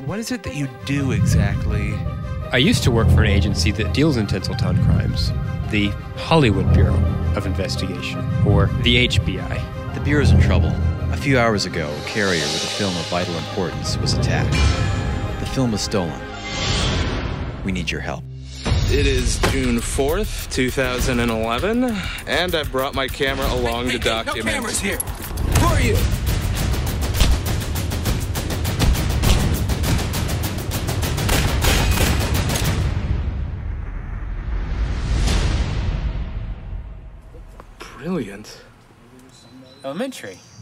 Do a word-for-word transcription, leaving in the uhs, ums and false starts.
what is it that you do exactly? I used to work for an agency that deals in Tinseltown crimes, the Hollywood Bureau of Investigation, or the H B I. The Bureau's in trouble. A few hours ago, a carrier with a film of vital importance was attacked. The film was stolen. We need your help. It is June fourth, two thousand eleven, and I brought my camera along hey, to hey, document. No cameras here. Who are you? Brilliant. Elementary.